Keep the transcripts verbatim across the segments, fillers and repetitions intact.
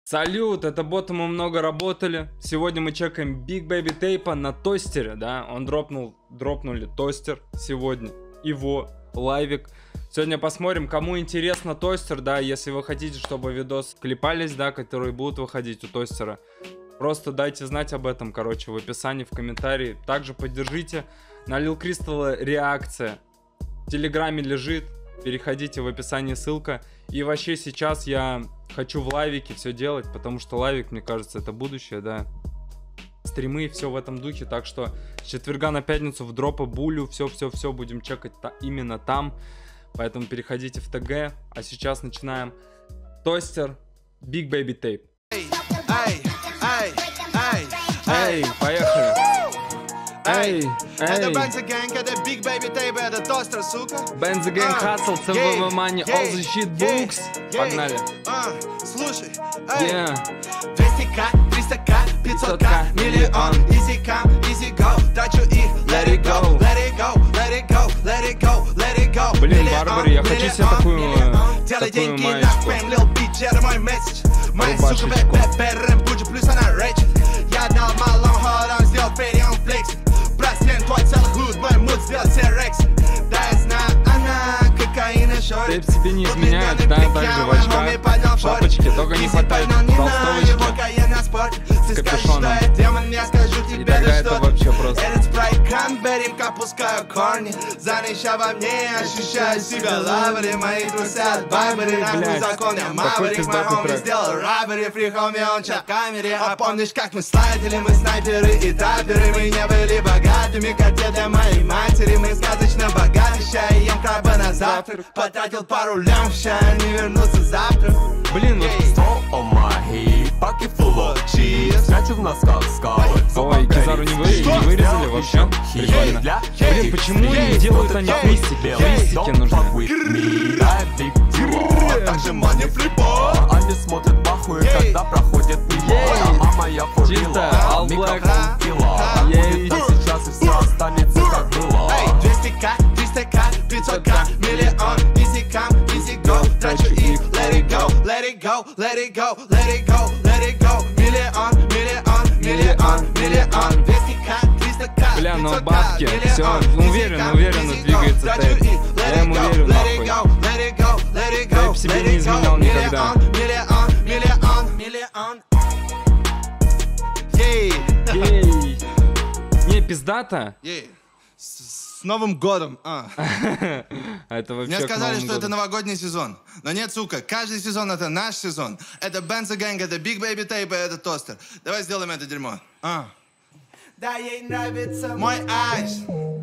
Салют, это боты, мы много работали. Сегодня мы чекаем Big Baby Tape на тостере, да. Он дропнул, дропнули тостер сегодня. Его лайвик. Сегодня посмотрим, кому интересно тостер, да. Если вы хотите, чтобы видос клепались, да, которые будут выходить у тостера, просто дайте знать об этом, короче, в описании, в комментарии. Также поддержите. На Lil Crystal реакция в Телеграме лежит. Переходите в описании, ссылка. И вообще сейчас я хочу в лайвике все делать, потому что лайвик, мне кажется, это будущее, да. Стримы, все в этом духе. Так что с четверга на пятницу в дропы булю, все-все-все будем чекать именно там. Поэтому переходите в ТГ. А сейчас начинаем. Тостер, Big Baby Tape. Эй, эй, эй, Эй, поехали. Эй, это эй. Benz Gang, это Big Baby Tape, это тостер, сука. Benz Gang Hustle, си ви ви Money, all the shit books. Погнали. А, слушай, эй. Yeah. двести ка, триста ка, пятьсот ка, миллион, easy come, easy go, трачу их, let it go, let it go, let it go, let it go, let it go. Блин, Барбари, я хочу себе такую, делай такую деньги на маечку. фэм, лил бич, это мой месседж. Моя сука, Рубашечку. бэбэ, буджи, плюс она рэчет. Я дал малом ходом, сделал фейри, он флексит. Браслет твой целый худ, мой муд сделал все рексы. Да, я знаю, она кокаина шорит. Тэп себе не изменяет, да, также в очках, шапочке, только не хватает толстовочки, капюшоном. И тогда это вообще просто. Этот спрайт кранберри, пускаю корни. Занища во мне, ощущаю себя лаври. Мои трусы от Барбари, нахуй закон, я маврик. Мой хомми сделал раббери, фри хомми, он чат в камере. А помнишь, как мы слайдили, мы снайперы и таперы. Мы не были богатыми, как деда моей матери. Мы сказочно богаты, ща я ем краба на завтрак. Потратил пару лям, ща не вернуться завтра. Блин, вот. Паки full of cheese, скачу в носках скалы. Ой, Кизару не, вы, не вырезали вообще? Прикольно. Блин, почему не делают они хвостики? Хвостики нужны. Также мани флипо. Они смотрят пахуй, когда проходит мимо. Мама, я Чисто, фурила, all black. микрофон пила. Ей. Будет сейчас и все останется как было. Эй, двести ка, триста ка, пятьсот ка, миллион, easy come, easy go, трачу их, let it go, let it go, let it go, let it go, let it go, миллион, миллион, миллион, миллион, двести ка, триста ка, Бля, ну пятьсот ка, бабки, миллион, всё, easy уверенно, come, уверенно easy go, двигается трачу Тэп. их, Я let ему it go, верю, let it нахуй. go, let it go, let it go, Тэп себе let не it go, изменял никогда. миллион, миллион, миллион, ей, Ей. Не, пиздата. ей, с Новым годом, а. Это вообще Мне к сказали, Новому что это году. новогодний сезон. Но нет, сука, каждый сезон это наш сезон. Это Benz Gang, это Big Baby Tape, это тостер. Давай сделаем это дерьмо. А. Да, ей нравится мой айс.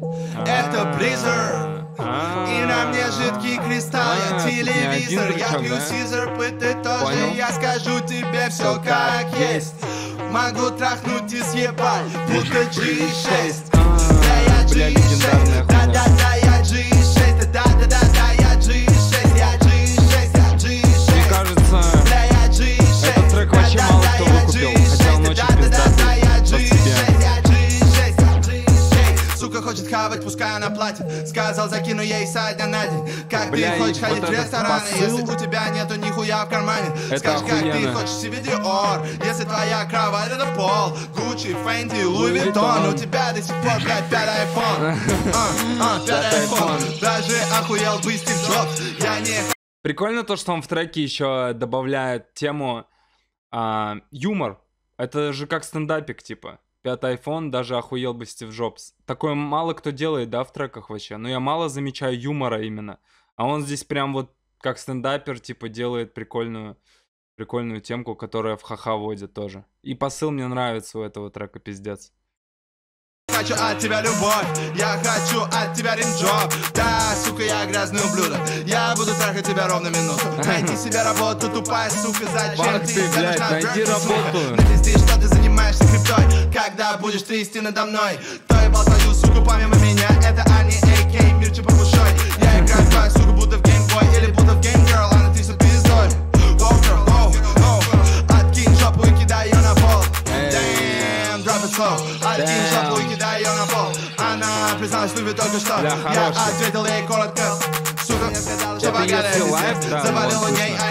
Это Blizzard. И на мне жидкий кристалл, я А, тут не телевизор. один Я рычаг, пью да? Сизер, ты тоже. Понял. Я скажу тебе все как есть. Могу трахнуть и съебать, будто джи шесть. Да, я бля, джи легендарная шесть. Да, хуйня. да, да, я джи шесть. Да, да, да, да, я джи шесть. Я джи шесть, я джи шесть. Мне кажется, Да, я джи шесть. этот трек вообще Да, мало да, кто да, я выкупил, джи хотя он шесть. очень Да, да, да, да, я пиздатый джи по себе. шесть. Я джи шесть, я джи шесть. Сука хочет хавать, пускай она платит. Сказал, закину ей со дня на день. Как Бля, ты и хочешь вот ходить в этот рестораны, посыл. если у тебя нету нихуя в кармане? Это Скажи, как ты охуенно. хочешь себе Диор, если твоя кровать это пол. Гуччи, Фэнди, Луи Виттон. У тебя до сих пор, блядь, пятый айфон. А, а, Пятый айфон. Даже охуел бы Стив Джобс. Я не... прикольно то, что он в треке еще добавляет тему а, юмор. Это же как стендапик, типа. Пятый iPhone, даже охуел бы Стив Джобс. Такое мало кто делает, да, в треках вообще. Но я мало замечаю юмора именно. А он здесь прям вот как стендапер, типа, делает прикольную, прикольную темку, которая в ха-ха водит тоже. И посыл мне нравится у этого трека, пиздец. Хочу от тебя любовь, я хочу от тебя ринджоп. Да, сука, я грязный ублюдок. Я буду трахать тебя ровно минуту. Найди себе работу, тупая сука, зачем Бах ты ты, тебе блядь, нужна найди дверь, сука? работу. Напизди, что ты занимаешься криптой. Когда будешь трясти надо мной? Кто ебал твою суку помимо меня? Это Ани, а ка Мирча Папушой. Я играю твою суку, будто в геймбой или будто в геймгерл. Она трясет пиздой. Воу, girl, воу, воу. Откинь жопу и кидай ее на пол. Damn, drop it slow. Откинь жопу и кидай ее на пол. Она призналась, любит только что. Бля, Я хороший. ответил ей коротко. Сука, мне сказала, что Это богатая если пиздец. лайв, да, Завалил вот у ней слышно. айфон четыре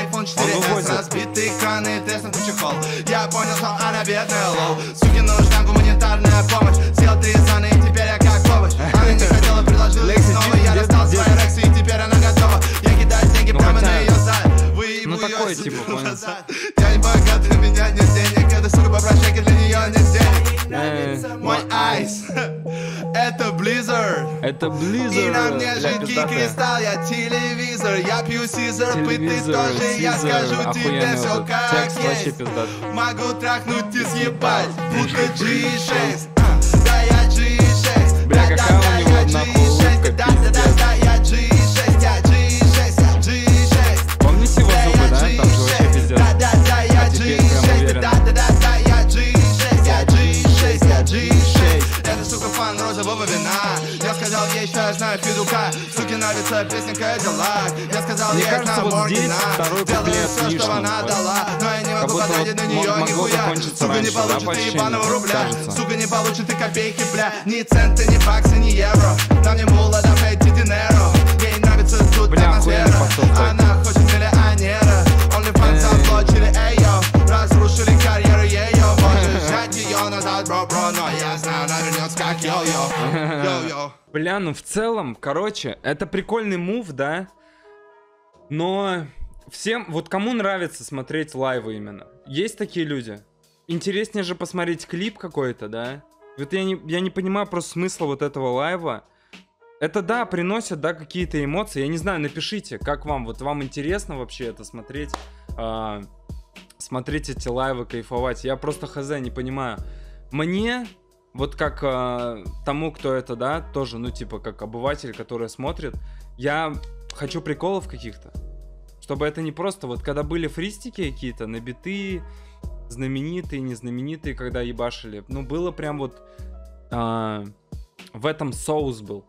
четыре эс, разбитые краны, треснутый чехол. Я понял, что она бедная, лоу. Суки, нужна гуманитарная помощь. Съел три зоны, и теперь я как овощ. Она не хотела, предложила их снова. Я достал свои рексы, и теперь она готова. Я кидаю деньги прямо на ее зад. Ну такой типа, понял. Я не богатый, у меня нет денег. Это сука попрошайка, для нее нет денег. Мой айс, это Blizzard. Это Blizzard. И на мне жидкий кристалл, я телевизор. Я пью Сизер, пыты тоже. Я скажу тебе все как есть. Могу трахнуть и съебать, будто джи шесть. Да я джи шесть. Бля, какая у него нахуй улыбка, Да, да, да, да, я джи шесть, я джи шесть, я джи шесть. Помните его зубы, да? Там же вообще пиздец. Да, да, да, я А теперь прям уверен. Да, да, да, да, я джи шесть, я джи шесть, я джи шесть. Это, сука, фан розового вина. Я сказал ей, что я знаю физука. Суке нравится песня Кадиллак. Я сказал Мне ей, кажется, на вот здесь Моргина. второй Делаю куплет все, что лишний, она вот. дала. Но я не Как могу будто потратить вот на нее могло нихуя. закончиться Сука, не раньше, да, получит по и ощущениям, ебаного рубля. кажется. Сука, не получит и копейки, бля. Ни цента, ни бакса, ни евро. Нам не мула, да эти динеро. Ей нравится тут Бля, атмосфера. охуенно посыл, кстати. Она хочет миллионера. OnlyFans заблочили, эй, йо. Разрушили карьеру ее. Можешь взять ее назад, бро, бро. Но я знаю, она вернется как йо-йо. Йо-йо. Бля, ну в целом, короче, это прикольный мув, да? Но всем, вот кому нравится смотреть лайвы именно? Есть такие люди? Интереснее же посмотреть клип какой-то, да? Вот я не, я не понимаю просто смысла вот этого лайва. Это, да, приносит, да, какие-то эмоции. Я не знаю, напишите, как вам, вот вам интересно вообще это смотреть, а, смотреть эти лайвы, кайфовать. Я просто хз не понимаю. Мне, вот как а, тому, кто это, да, тоже, ну, типа, как обыватель, который смотрит, я хочу приколов каких-то. Чтобы это не просто, вот когда были фристики какие-то, на биты, знаменитые, незнаменитые, когда ебашили, ну, было прям вот, а, в этом соус был.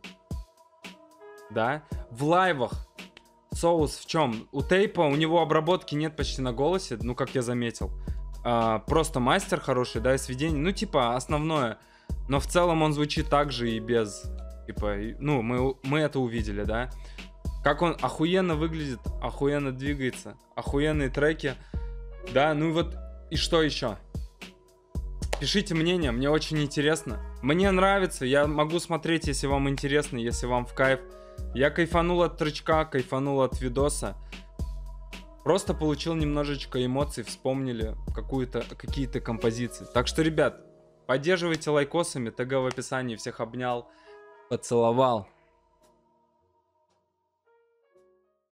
Да, в лайвах соус в чем? У Тейпа, у него обработки нет почти на голосе, ну, как я заметил. А, просто мастер хороший, да, и сведение, ну, типа, основное. Но в целом он звучит так же и без, типа, и, ну, мы, мы это увидели, да. Как он охуенно выглядит, охуенно двигается, охуенные треки, да, ну и вот, и что еще? Пишите мнение, мне очень интересно. Мне нравится, я могу смотреть, если вам интересно, если вам в кайф. Я кайфанул от тречка, кайфанул от видоса. Просто получил немножечко эмоций, вспомнили какую-то, какие-то композиции. Так что, ребят, поддерживайте лайкосами, ТГ в описании, всех обнял, поцеловал.